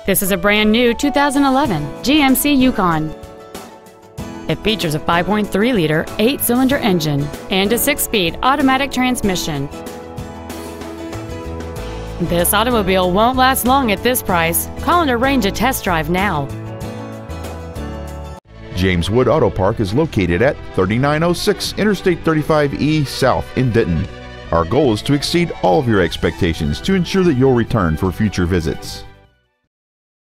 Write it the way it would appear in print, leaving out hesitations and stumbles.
This is a brand new 2011 GMC Yukon. It features a 5.3-liter 8-cylinder engine and a 6-speed automatic transmission. This automobile won't last long at this price. Call and arrange a test drive now. James Wood Auto Park is located at 3906 Interstate 35E South in Denton. Our goal is to exceed all of your expectations to ensure that you'll return for future visits.